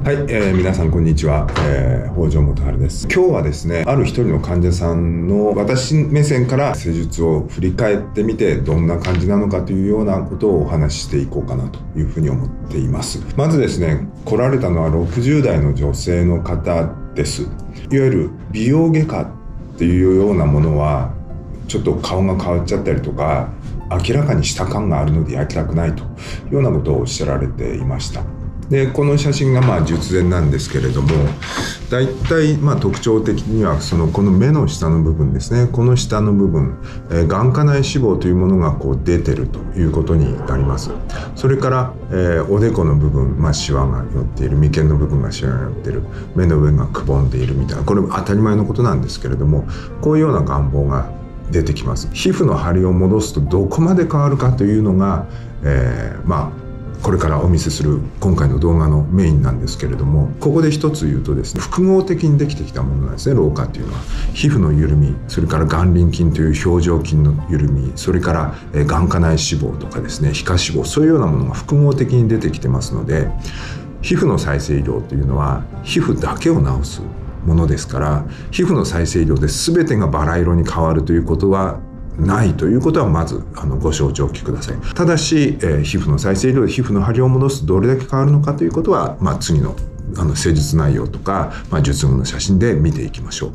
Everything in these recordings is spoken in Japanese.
はい、皆さんこんにちは、北条元春です。今日はですね、ある一人の患者さんの私目線から施術を振り返ってみてどんな感じなのかというようなことをお話ししていこうかなというふうに思っています。まずですね、来られたのは60代の女性の方です。いわゆる美容外科っていうようなものはちょっと顔が変わっちゃったりとか、明らかにした感があるのでやりたくないというようなことをおっしゃられていました。でこの写真が術前なんですけれども、だいたい特徴的にはこの目の下の部分ですね、この下の部分、眼下内脂肪というものが出てるということになります。それから、おでこの部分、シワが寄っている、眉間の部分がシワが寄っている、目の上がくぼんでいるみたいな、これ当たり前のことなんですけれども、こういうような願望が出てきます。皮膚の張りを戻すとどこまで変わるかというのが、これからお見せする今回の動画のメインなんですけれども、ここで一つ言うとですね、複合的にできてきたものなんですね。老化というのは皮膚の緩み、それから眼輪筋という表情筋の緩み、それから眼下内脂肪とかですね、皮下脂肪、そういうようなものが複合的に出てきてますので、皮膚の再生医療というのは皮膚だけを治すものですから、皮膚の再生医療で全てがバラ色に変わるということはないということはまずご承知おきください。ただし、皮膚の再生医療で皮膚の張りを戻すとどれだけ変わるのかということは、次の施術内容とか、術後の写真で見ていきましょう。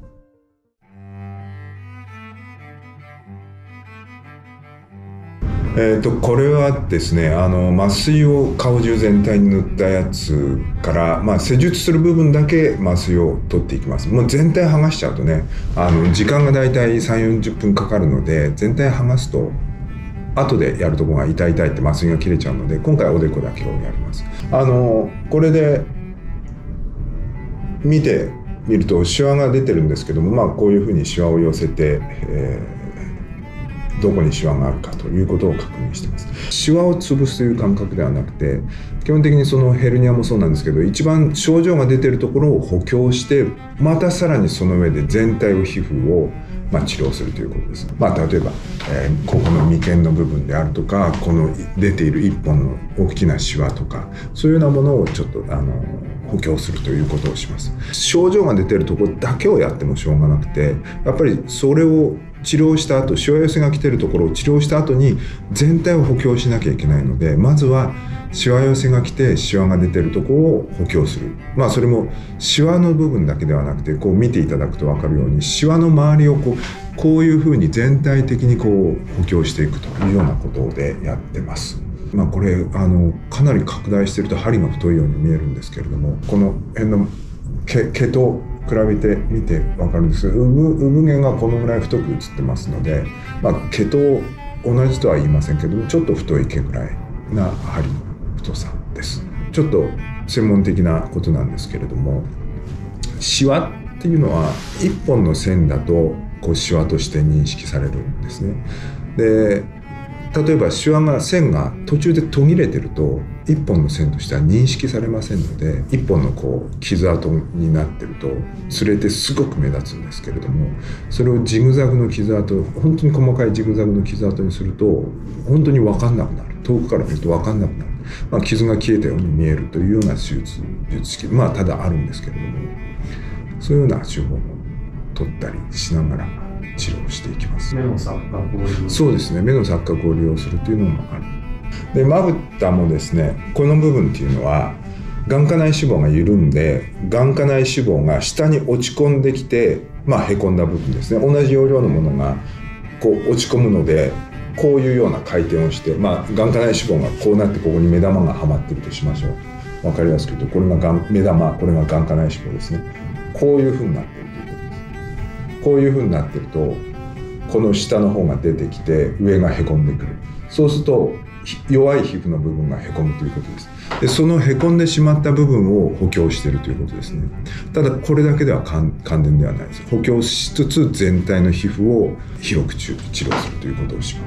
これはですね、麻酔を顔中全体に塗ったやつから、施術する部分だけ麻酔を取っていきます。もう全体剥がしちゃうとね、時間がだいたい3、40分かかるので、全体剥がすと後でやるところが痛いって麻酔が切れちゃうので、今回はおでこだけをやります。これで見てみるとシワが出てるんですけども、こういうふうにシワを寄せて、どこにシワがあるかということを確認しています。シワを潰すという感覚ではなくて、基本的にヘルニアもそうなんですけど、一番症状が出ているところを補強して、またさらにその上で全体を皮膚を治療するということです。例えば、ここの眉間の部分であるとか、この出ている一本の大きなシワとか、そういうようなものをちょっと補強するということをします。症状が出ているところだけをやってもしょうがなくて、やっぱりそれを治療した後、シワ寄せが来ているところを治療した後に全体を補強しなきゃいけないので、まずはシワ寄せが来てシワが出ているところを補強する。それもシワの部分だけではなくて、見ていただくと分かるように、シワの周りをこういうふうに全体的に補強していくというようなことでやってます。これかなり拡大していると針が太いように見えるんですけれども、この辺の毛と比べてみて分かるんですけど、産毛がこのぐらい太く写ってますので、毛と同じとは言いませんけども、ちょっと太い毛ぐらいな針の太さです。ちょっと専門的なことなんですけれども、シワっていうのは一本の線だとシワとして認識されるんですね。で、例えば線が途中で途切れてると一本の線としては認識されませんので、一本の傷跡になってると擦れてすごく目立つんですけれども、それをジグザグの傷跡、本当に細かいジグザグの傷跡にすると本当に分かんなくなる。遠くから見ると分かんなくなる。傷が消えたように見えるというような手術式、ただあるんですけれども、そういうような手法も取ったりしながら治療していきます。 目の錯覚を利用そうですね、目の錯覚を利用するというのもある。で、まぶたもですね、この部分っていうのは眼下内脂肪が緩んで、眼下内脂肪が下に落ち込んできて、へこんだ部分ですね、同じ容量のものが落ち込むので、こういうような回転をして、眼下内脂肪がこうなって、ここに目玉がはまってるとしましょう。分かりやすく言うと、これが目玉、これが眼下内脂肪ですね。こういうふうになっているということです。こういうふうになっていると、この下の方が出てきて上がへこんでくる。そうすると弱い皮膚の部分がへこむということです。で、そのへこんでしまった部分を補強しているということですね。ただこれだけでは完全ではないです。補強しつつ全体の皮膚を広く治療するということをします。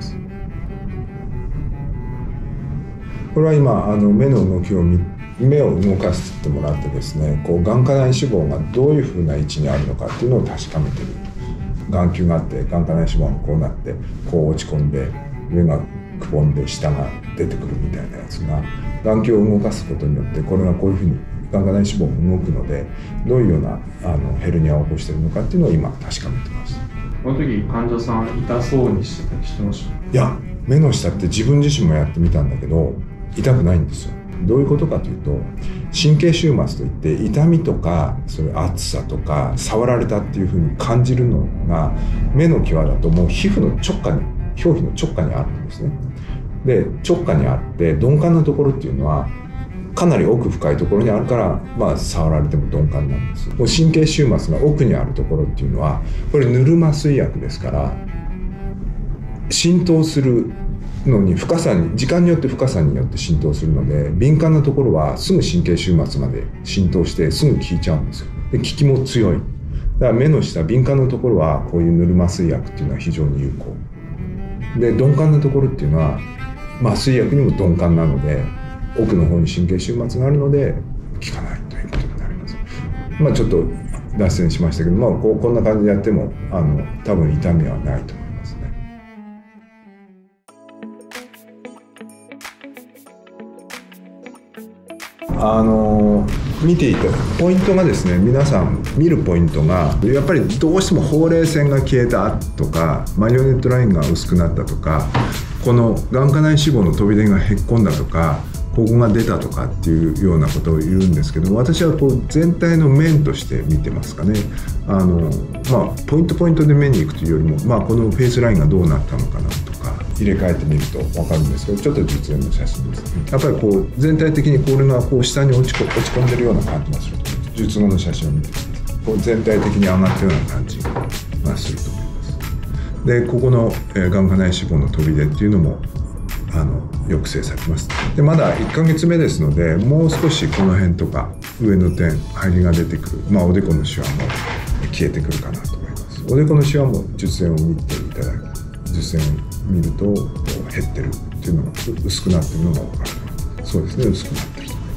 これは今目の動きを目を動かしてもらってですね、眼下内脂肪がどういうふうな位置にあるのかっていうのを確かめている。眼球があって、眼下内脂肪がこうなって落ち込んで、上がくぼんで下が出てくるみたいなやつが、眼球を動かすことによってこれがこういうふうに眼下内脂肪も動くので、どういうようなヘルニアを起こしているのかっていうのを今確かめてます。 この時患者さん痛そうにしてたりしてました？ いや、目の下って自分自身もやってみたんだけど痛くないんですよ。どういうことかというと、神経終末といって痛みとかそういう熱さとか触られたっていうふうに感じるのが目の際だともう皮膚の直下に、表皮の直下にあるんですね。で直下にあって鈍感なところっていうのはかなり奥深いところにあるから、触られても鈍感なんです。もう神経終末が奥にあるところっていうのはこれ塗る麻酔薬ですから浸透するのに深さに、時間によって深さによって浸透するので、敏感なところはすぐ神経終末まで浸透してすぐ効いちゃうんですよ。で効きも強い。だから目の下敏感なところはこういう塗る麻酔薬っていうのは非常に有効で、鈍感なところっていうのは麻酔薬にも鈍感なので奥の方に神経終末があるので効かないということになります。ちょっと脱線しましたけど、こんな感じでやっても多分痛みはないと思いますね。見ていたポイントがですね、皆さん見るポイントがやっぱりどうしてもほうれい線が消えたとかマリオネットラインが薄くなったとか、この眼下内脂肪の飛び出がへっこんだとか、ここが出たとかっていうようなことを言うんですけど、私はこう全体の面として見てますかね。ポイントポイントで目に行くというよりも、このフェイスラインがどうなったのかなとか入れ替えてみると分かるんですけど、ちょっと実演の写真です。やっぱりこう全体的にこれがこう下に落ち込んでるような感じがすると思います。術後の写真を見てこう全体的に上がったような感じがすると思います。でここの眼下内脂肪の飛び出っていうのも抑制されます。でまだ1ヶ月目ですので、もう少しこの辺とか上の点張りが出てくる、おでこのシワも消えてくるかなと思います。おでこのシワも術前を見ていただき、術前を見ると減ってるっていうのが、薄くなってるのが分かると思います。そうですね、薄くなってると思います。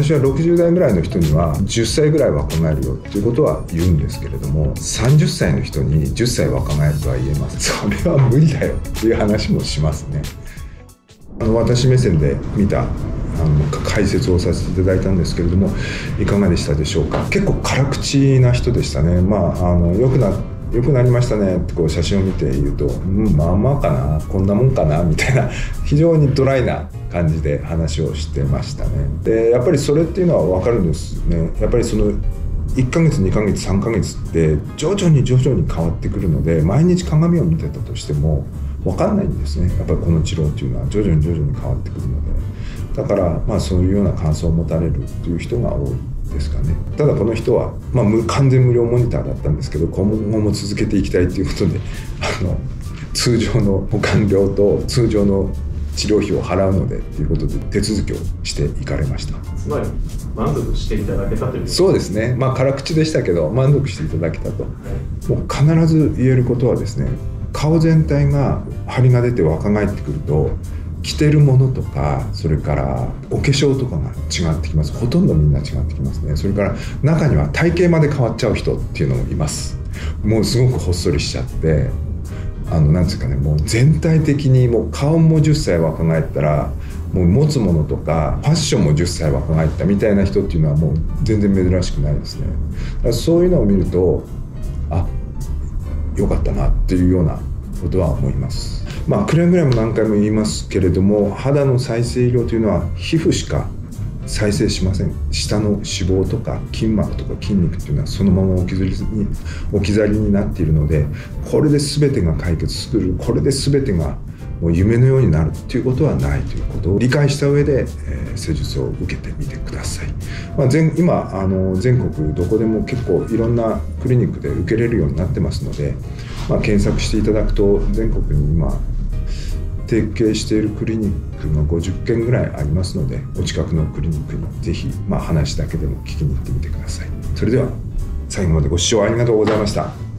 私は60代ぐらいの人には10歳ぐらい若返るよっていうことは言うんですけれども、30歳の人に10歳若返るとは言えません。それは無理だよっていう話もしますね。私目線で見た解説をさせていただいたんですけれども、いかがでしたでしょうか。結構辛口な人でしたね。よくなりましたねってこう写真を見て言うと、まあまあかな、こんなもんかなみたいな非常にドライな感じで話をしてましたね。でやっぱりそれっていうのは分かるんですね。やっぱりその1ヶ月2ヶ月3ヶ月って徐々に変わってくるので、毎日鏡を見てたとしても分かんないんですね。やっぱりこの治療っていうのは徐々に変わってくるので、だからそういうような感想を持たれるという人が多いですかね。ただこの人は、完全無料モニターだったんですけど、今後も続けていきたいということで通常の保管料と通常の治療費を払うのでということで手続きをしていかれました。 つまり満足していただけたという。 そうですね、辛口でしたけど満足していただけたと、もう必ず言えることはですね、顔全体が張りが出て若返ってくると着てるものとか、それからお化粧とかが違ってきます。ほとんどみんな違ってきますね。それから中には体型まで変わっちゃう人っていうのもいます。もうすごくほっそりしちゃってなんですかね、もう全体的にもう顔も10歳若返ったらもう持つものとかファッションも10歳若返ったみたいな人っていうのはもう全然珍しくないですね。だからそういうのを見ると良かったなっていうようなことは思います。くれぐれも何回も言いますけれども、肌の再生医療というのは皮膚しか再生しません。下の脂肪とか筋膜とか筋肉というのはそのまま置き去りになっているので、これで全てが解決する、これで全てがもう夢のようになるということはないということを理解した上で、施術を受けてみてください。今全国どこでも結構いろんなクリニックで受けれるようになってますので、検索していただくと全国に今提携しているクリニックが50件ぐらいありますので、お近くのクリニックにぜひ話だけでも聞きに行ってみてください。それでは最後までご視聴ありがとうございました。